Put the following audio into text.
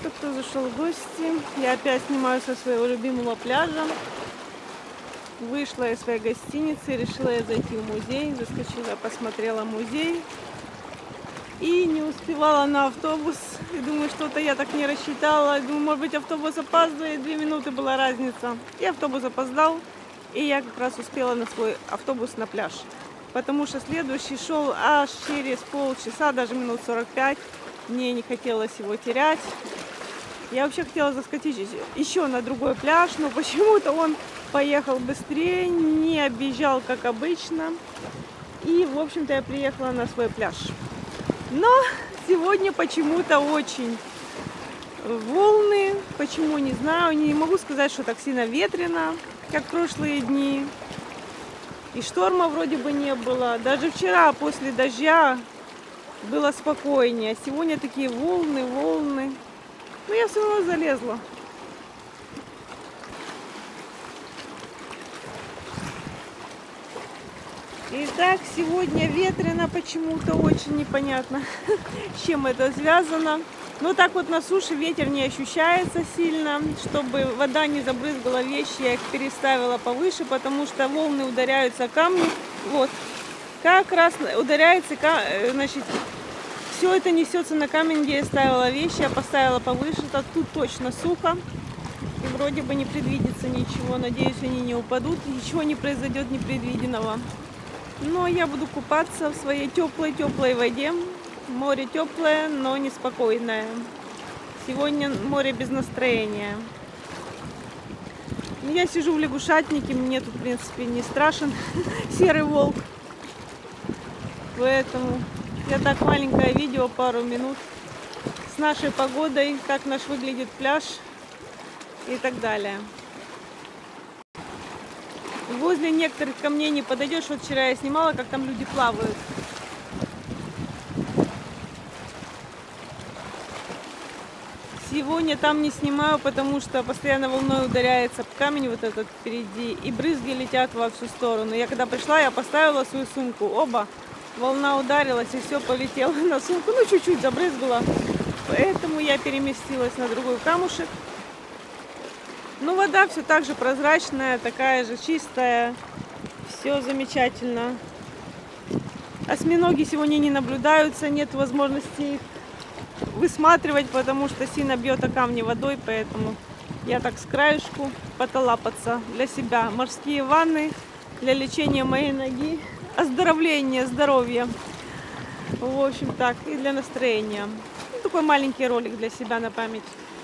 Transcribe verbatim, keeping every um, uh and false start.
ребята, кто зашел в гости. Я опять снимаю со своего любимого пляжа. Вышла из своей гостиницы, решила я зайти в музей. Заскочила, посмотрела музей. И не успевала на автобус. И думаю, что-то я так не рассчитала. Думаю, может быть, автобус опаздывает. Две минуты была разница. И автобус опоздал. И я как раз успела на свой автобус на пляж. Потому что следующий шел аж через полчаса, даже минут сорок пять. Мне не хотелось его терять. Я вообще хотела заскочить еще на другой пляж, но почему-то он поехал быстрее, не объезжал, как обычно. И, в общем-то, я приехала на свой пляж. Но сегодня почему-то очень волны. Почему, не знаю. Не могу сказать, что так сильно ветрено, как в прошлые дни. И шторма вроде бы не было. Даже вчера после дождя было спокойнее. А сегодня такие волны, волны. Но я все равно залезла. Итак, сегодня ветрено почему-то, очень непонятно, с чем это связано. Но так вот на суше ветер не ощущается сильно. Чтобы вода не забрызгала вещи, я их переставила повыше, потому что волны ударяются о камни. Вот, как раз ударяется, значит, все это несется на камень, где я ставила вещи. Я поставила повыше, так тут точно сухо. И вроде бы не предвидится ничего. Надеюсь, они не упадут, ничего не произойдет непредвиденного. Но я буду купаться в своей теплой-теплой воде. Море теплое, но неспокойное. Сегодня море без настроения. Я сижу в лягушатнике, мне тут, в принципе, не страшен серый волк. Поэтому я так, маленькое видео, пару минут, с нашей погодой, как наш выглядит пляж и так далее. Возле некоторых камней не подойдешь. Вот вчера я снимала, как там люди плавают. Сегодня там не снимаю, потому что постоянно волной ударяется камень вот этот впереди, и брызги летят во всю сторону. Я когда пришла, я поставила свою сумку, оба, волна ударилась, и все полетело на сумку, ну чуть-чуть забрызгала. Поэтому я переместилась на другой камушек. Ну, вода все так же прозрачная, такая же чистая, все замечательно. Осьминоги сегодня не наблюдаются, нет возможности их высматривать, потому что сильно бьет о камни водой, поэтому я так с краешку потолапаться для себя. Морские ванны для лечения моей ноги, оздоровления, здоровья. В общем, так, и для настроения. Ну, такой маленький ролик для себя на память.